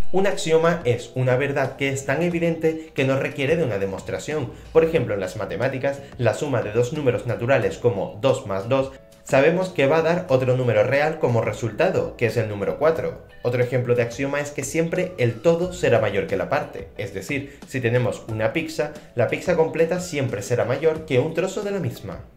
Un axioma es una verdad que es tan evidente que no requiere de una demostración. Por ejemplo, en las matemáticas, la suma de dos números naturales como 2 más 2 sabemos que va a dar otro número real como resultado, que es el número 4. Otro ejemplo de axioma es que siempre el todo será mayor que la parte. Es decir, si tenemos una pizza, la pizza completa siempre será mayor que un trozo de la misma.